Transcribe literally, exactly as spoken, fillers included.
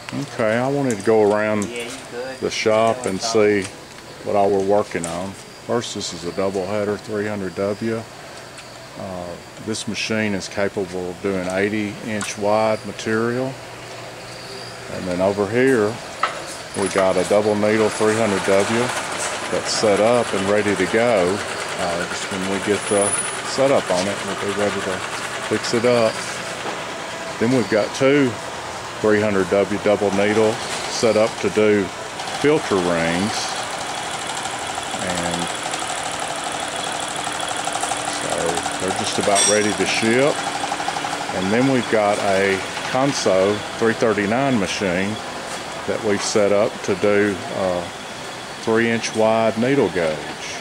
Okay, I wanted to go around Yeah, you good. the shop and see what all we're working on. First, this is a double header three hundred W. Uh, this machine is capable of doing eighty inch wide material. And then over here, we got a double needle three hundred W that's set up and ready to go. Uh, just when we get the setup on it, we'll be ready to fix it up. Then we've got two three hundred W double needle set up to do filter rings, and so they're just about ready to ship. And then we've got a Consew three thirty-nine machine that we've set up to do uh, three inch wide needle gauge.